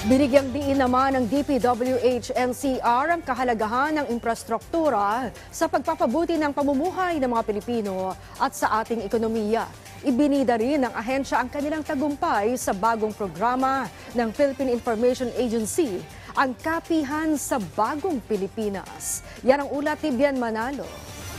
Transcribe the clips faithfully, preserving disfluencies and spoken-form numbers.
Binigyang diin naman ng D P W H N C R ang kahalagahan ng infrastruktura sa pagpapabuti ng pamumuhay ng mga Pilipino at sa ating ekonomiya. Ibinida rin ng ahensya ang kanilang tagumpay sa bagong programa ng Philippine Information Agency, ang Kapihan sa Bagong Pilipinas. Yan ang ulat ni Bian Manalo.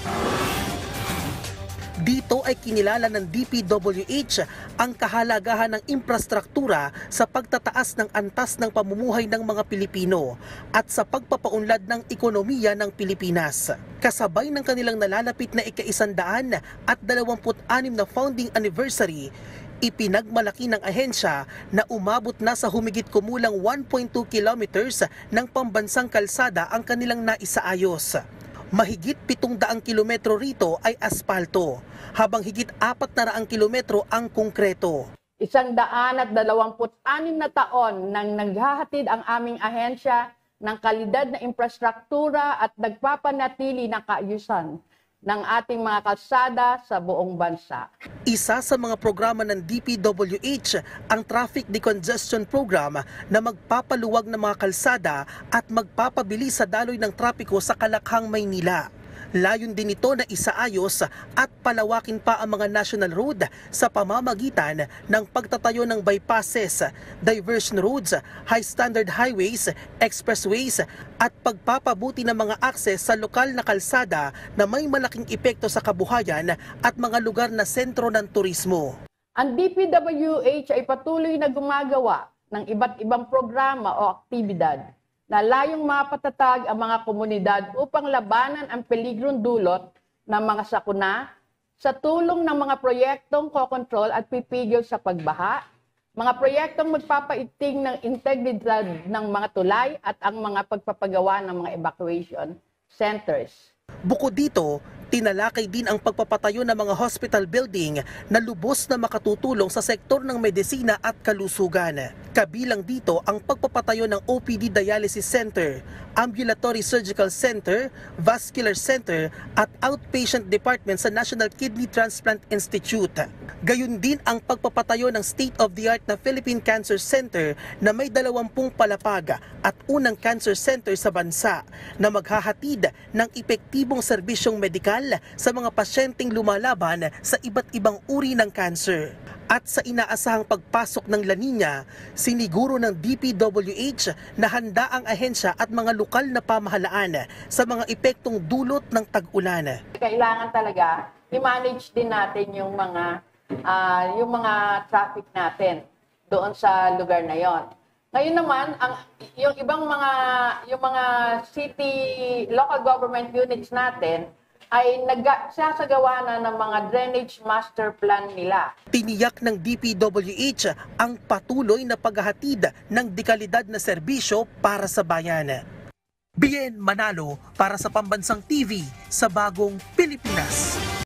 Dito ay kinilala ng D P W H ang kahalagahan ng infrastruktura sa pagtataas ng antas ng pamumuhay ng mga Pilipino at sa pagpapaunlad ng ekonomiya ng Pilipinas. Kasabay ng kanilang nalalapit na ika-isandaan at dalawamput anim na founding anniversary, ipinagmalaki ng ahensya na umabot na sa humigit kumulang one point two kilometers ng pambansang kalsada ang kanilang naisaayos. Mahigit pitong daang kilometro rito ay aspalto, habang higit apat na raang kilometro ang konkreto. Isang daan at dalawamput anim na taon nang naghahatid ang aming ahensya ng kalidad na infrastruktura at nagpapanatili ng kaayusan ng ating mga kalsada sa buong bansa. Isa sa mga programa ng D P W H ang Traffic Decongestion Program na magpapaluwag ng mga kalsada at magpapabilis sa daloy ng trapiko sa Kalakhang, Maynila. Layon din ito na isaayos at palawakin pa ang mga national road sa pamamagitan ng pagtatayo ng bypasses, diversion roads, high-standard highways, expressways at pagpapabuti ng mga akses sa lokal na kalsada na may malaking epekto sa kabuhayan at mga lugar na sentro ng turismo. Ang D P W H ay patuloy na gumagawa ng iba't ibang programa o aktibidad na layong mapatatag ang mga komunidad upang labanan ang peligrong dulot ng mga sakuna sa tulong ng mga proyektong kokontrol at pipigil sa pagbaha, mga proyektong magpapaiting ng integridad ng mga tulay at ang mga pagpapagawa ng mga evacuation centers. Bukod dito, tinalakay din ang pagpapatayo ng mga hospital building na lubos na makatutulong sa sektor ng medisina at kalusugan. Kabilang dito ang pagpapatayo ng O P D Dialysis Center, Ambulatory Surgical Center, Vascular Center at Outpatient Department sa National Kidney Transplant Institute. Gayun din ang pagpapatayo ng state-of-the-art na Philippine Cancer Center na may dalawampung palapag at unang cancer center sa bansa na maghahatid ng epektibong serbisyong medikal sa mga pasyenteng lumalaban sa iba't ibang uri ng cancer. At sa inaasahang pagpasok ng La Nina, siniguro ng D P W H na handa ang ahensya at mga lokal na pamahalaan sa mga epektong dulot ng tag-ulan. Kailangan talaga i-manage din natin yung mga uh, yung mga traffic natin doon sa lugar na yon. Ngayon naman, ang yung ibang mga yung mga city local government units natin ay nagsasagawa na ng mga drainage master plan nila. Tiniyak ng D P W H ang patuloy na paghahatid ng dekalidad na serbisyo para sa bayan. Bien Manalo para sa Pambansang T V sa Bagong Pilipinas.